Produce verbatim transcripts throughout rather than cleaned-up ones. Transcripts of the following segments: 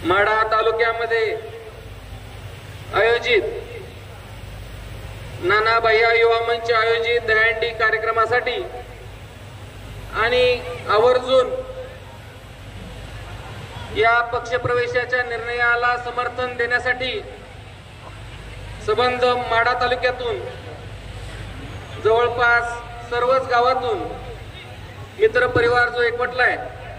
माढा तालुक्यामध्ये आयोजित नाना भैया युवा मंच आयोजित दहीहंडी कार्यक्रमासाठी आणि आवर्जून या पक्षप्रवेशाच्या निर्णयाला समर्थन देण्यासाठी संबंध माढा तालुक्यातून जवळपास सर्वच गावातून मित्र परिवार जो एकवटलाय,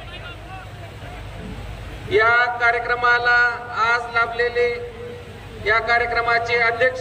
या कार्यक्रमाला आज लाभलेले या कार्यक्रमाचे अध्यक्ष,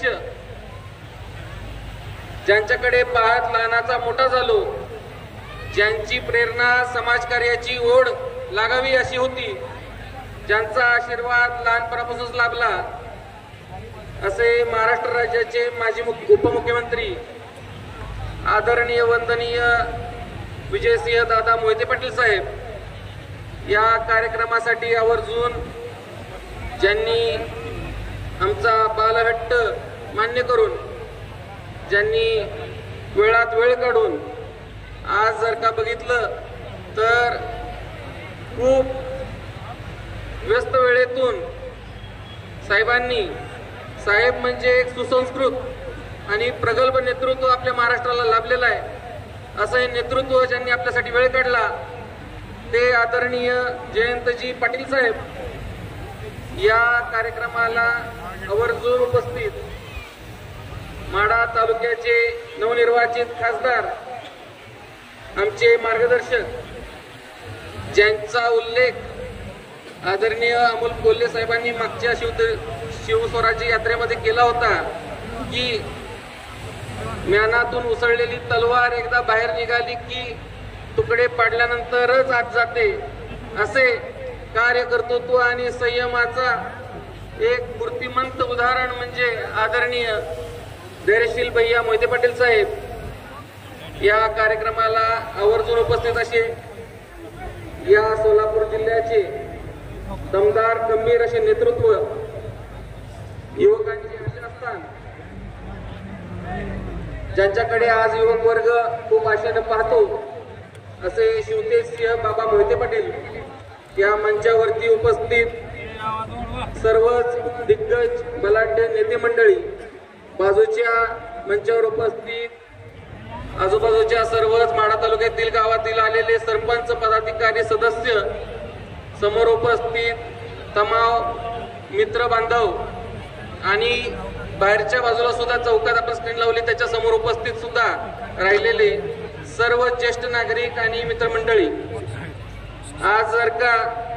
ज्यांच्याकडे पाहत लहानाचा मोठा झालो, ज्यांची प्रेरणा समाजकार्याची ओढ लागावी अशी होती, ज्यांचा आशीर्वाद लहानपणापासूनच लाभला, असे महाराष्ट्र राज्याचे माजी उपमुख्यमंत्री आदरणीय वंदनीय विजयसिंह दादा मोहिते पाटील साहेब, या कार्यक्रमासाठी आवर्जून ज्यांनी आमचा बालहट्ट मान्य करून, ज्यांनी वेळात वेळ काढून, आज जर का बघितलं तर खूप व्यस्त वेळेतून साहेबांनी, साहेब म्हणजे एक सुसंस्कृत आणि प्रगल्भ नेतृत्व आपल्या महाराष्ट्राला लाभलेलं आहे, असं हे नेतृत्व ज्यांनी आपल्यासाठी वेळ काढला ते आदरणीय जयंतजी पाटील साहेब या कार्यक्रमाला आवर्जून उपस्थित माढा तालुक्याचे नवनिर्वाचित खासदार, आमचे मार्गदर्शक, ज्यांचा उल्लेख आदरणीय अमोल कोल्हे साहेबांनी मागच्या शिव शिवस्वराज्य यात्रेमध्ये केला होता की म्यानातून उसळलेली तलवार एकदा बाहेर निघाली की तुकडे पाडल्यानंतरच आत जाते, असे कार्यकर्तृत्व आणि संयमाचा एक मूर्तिमंत उदाहरण म्हणजे आदरणीय धैर्यशील भैया मोहिते पाटील साहेब या कार्यक्रमाला आवर्जून उपस्थित असे या सोलापूर जिल्ह्याचे दमदार गंभीर असे नेतृत्व, युवकांचे आशास्थान, ज्यांच्याकडे आज युवक वर्ग खूप आशेने पाहतो, असे शिवतेजसिंह बाबा मोहिते पाटील या मंचावरती उपस्थित सर्वच दिग्गज बलाढ्य नेते मंडळी, बाजूच्या मंचावर उपस्थित आजूबाजूच्या सर्वच माढा तालुक्यातील गावातील आलेले सरपंच, पदाधिकारी, सदस्य, समोर उपस्थित तमाम मित्र बांधव आणि बाहेरच्या बाजूला सुद्धा चौकात आपण स्क्रीन लावली त्याच्या समोर उपस्थित सुद्धा राहिलेले सर्व ज्येष्ठ नागरिक आणि मित्रमंडळी, आज जर का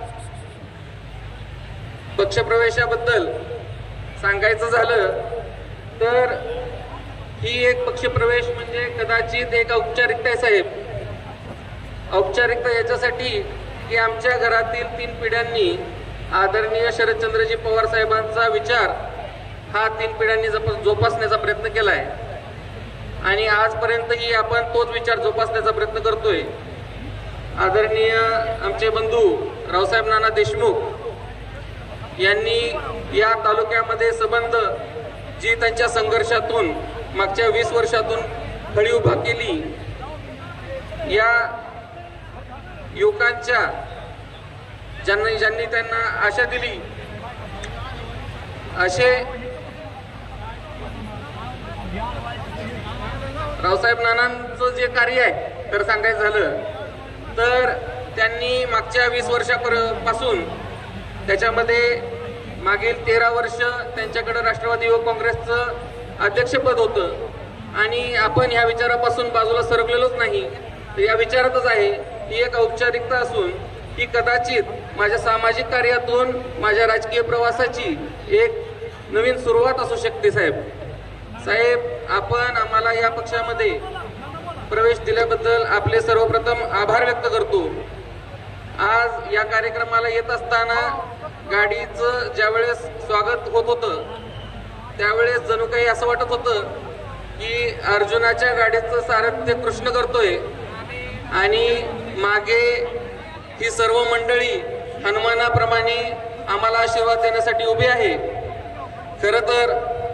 पक्षप्रवेशाबद्दल सांगायचं झालं तर ही एक पक्षप्रवेश म्हणजे कदाचित एक औपचारिकता आहे साहेब. औपचारिकता याच्यासाठी की आमच्या घरातील तीन पिढ्यांनी आदरणीय शरदचंद्रजी पवार साहेबांचा विचार हा तीन पिढ्यांनी जोपासण्याचा प्रयत्न केलाय आणि आजपर्यंतही आपण तोच विचार जोपासण्याचा प्रयत्न करतोय. आदरणीय आमचे बंधू रावसाहेब नाना देशमुख यांनी या तालुक्यामध्ये संबंध जी त्यांच्या संघर्षातून मागच्या वीस वर्षातून खळी उभा केली, या युवकांच्या ज्यांनी ज्यांनी त्यांना आशा दिली, असे रावसाहेब नानांचं जे कार्य आहे तर सांगायचं झालं तर त्यांनी मागच्या वीस वर्षापासून त्याच्यामध्ये मागील तेरा वर्ष त्यांच्याकडे राष्ट्रवादी युवक काँग्रेसचं अध्यक्षपद होतं आणि आपण ह्या विचारापासून बाजूला सरकलेलोच नाही, तर या विचारातच आहे. ही एक औपचारिकता असून ही कदाचित माझ्या सामाजिक कार्यातून माझ्या राजकीय प्रवासाची एक नवीन सुरुवात असू शकते. साहेब साहेब आपण आम्हाला या पक्षामध्ये प्रवेश दिल्याबद्दल आपले सर्वप्रथम आभार व्यक्त करतो. आज या कार्यक्रमाला येत असताना गाडीचं ज्यावेळेस स्वागत होत होतं त्यावेळेस जणू काही असं वाटत होतं की अर्जुनाच्या गाडीचं सारथ्य कृष्ण करतोय आणि मागे ही सर्व मंडळी हनुमानाप्रमाणे आम्हाला आशीर्वाद देण्यासाठी उभी आहे. खरं तर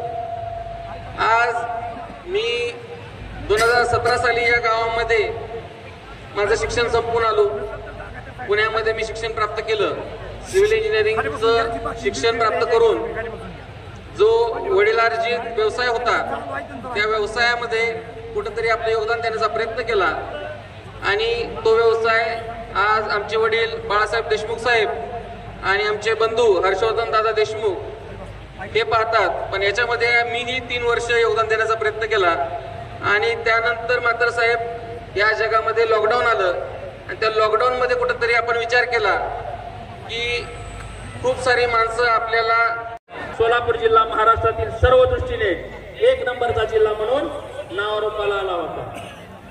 आज मी दोन हजार सतरा साली या गावामध्ये माझं शिक्षण संपून आलो. पुण्यामध्ये मी शिक्षण प्राप्त केलं सिव्हिल इंजिनिअरिंगचं शिक्षण प्राप्त करून जो वडिलार्जित व्यवसाय होता त्या व्यवसायामध्ये कुठंतरी आपलं योगदान देण्याचा प्रयत्न केला आणि तो व्यवसाय आज आमचे वडील बाळासाहेब देशमुख साहेब आणि आमचे बंधू हर्षवर्धन दादा देशमुख हे पाहतात. पण याच्यामध्ये मीही तीन वर्ष योगदान देण्याचा प्रयत्न केला आणि त्यानंतर मात्र साहेब या जगामध्ये लॉकडाऊन आलं आणि त्या लॉकडाऊनमध्ये कुठंतरी आपण विचार केला की खूप सारी माणसं आपल्याला सोलापूर जिल्हा महाराष्ट्रातील सर्व दृष्टीने एक नंबरचा जिल्हा म्हणून नावारूपाला आला होता.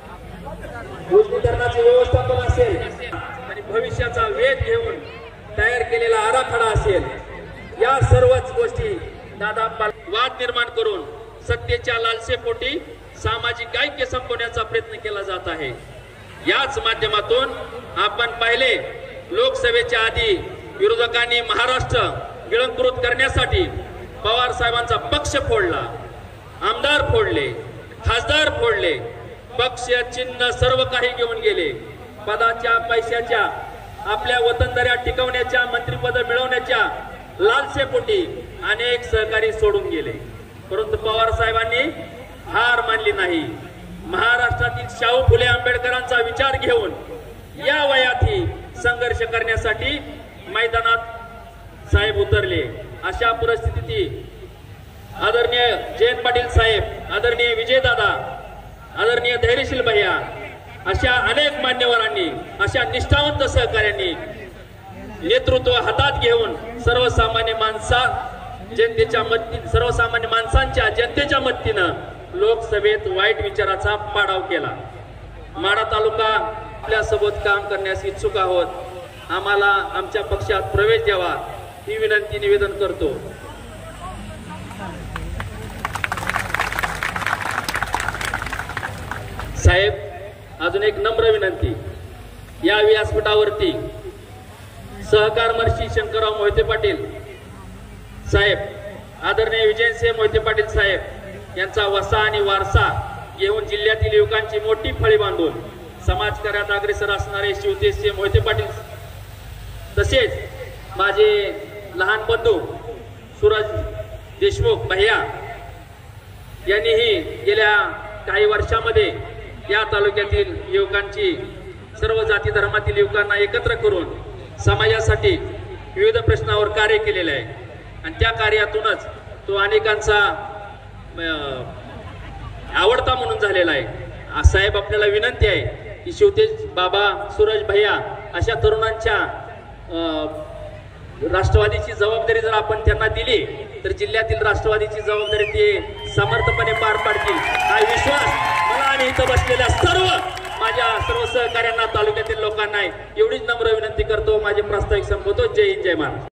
उष्णीकरणाचे व्यवस्थापन असेल आणि भविष्याचा वेध घेऊन तयार केलेला आराखडा असेल, या सर्वच गोष्टी दादा वाद निर्माण करून सत्तेच्या लालसेपोटी सामाजिक ऐक्य संपवण्याचा प्रयत्न केला जात आहे. याच माध्यमातून आपण पाहिले लोकसभेच्या आधी विरोधकांनी महाराष्ट्र गिळंकृत करण्यासाठी पवार साहेबांचा पक्ष फोडला, आमदार फोडले, खासदार फोडले, पक्ष चिन्ह सर्व काही घेऊन गेले. पदाच्या पैशाच्या आपल्या वतनदाऱ्या टिकवण्याच्या मंत्रिपद मिळवण्याच्या लालसेपोटी अनेक सहकारी सोडून गेले. परंतु पवार साहेबांनी हार मानली नाही. महाराष्ट्रातील शाहू फुले आंबेडकरांचा विचार घेऊन या वयातही संघर्ष करण्यासाठी मैदानात साहेब उतरले. अशा परिस्थितीत आदरणीय जयंत पाटील साहेब, आदरणीय विजयदादा, आदरणीय धैर्यशील भैया अशा अनेक मान्यवरांनी, अशा निष्ठावंत सहकार्यांनी नेतृत्व हातात घेऊन सर्वसामान्य माणसा जनतेच्या मदतीने सर्वसामान्य माणसांच्या जनतेच्या मदतीनं लोकसभेत वाईट विचाराचा पाडाव केला. माढा तालुका आपल्या सोबत काम करण्यास इच्छुक आहोत, आम्हाला आमच्या पक्षात प्रवेश द्यावा ही विनंती निवेदन करतो. साहेब, अजून एक नम्र विनंती, या व्यासपीठावरती सहकार महर्षी शंकरराव मोहिते पाटील साहेब, आदरणीय विजयसिंह मोहिते पाटील साहेब यांचा वसा आणि वारसा घेऊन जिल्ह्यातील युवकांची मोठी फळी बांधून समाजकार्यात अग्रेसर असणारे शिवतेजसिंह मोहिते पाटील, तसेच माझे लहान बंधू सूरज देशमुख भैया यांनीही गेल्या काही वर्षामध्ये या तालुक्यातील युवकांची, सर्व जाती धर्मातील युवकांना एकत्र करून समाजासाठी विविध प्रश्नावर कार्य केलेले आहे आणि त्या कार्यातूनच तो अनेकांचा आवडता म्हणून झालेला आहे. साहेब, आपल्याला विनंती आहे की शिवतेज बाबा, सूरज भैया अशा तरुणांच्या राष्ट्रवादीची जबाबदारी जर आपण त्यांना दिली तर जिल्ह्यातील राष्ट्रवादीची जबाबदारी ते समर्थपणे पार पाडतील हा विश्वास मला आणि इथं बसलेल्या सर्व माझ्या सर्व सहकार्यांना, तालुक्यातील लोकांना एवढीच नम्र विनंती करतो. माझे प्रास्ताविक संपवतो. जय हिंद, जय महाराष्ट्र.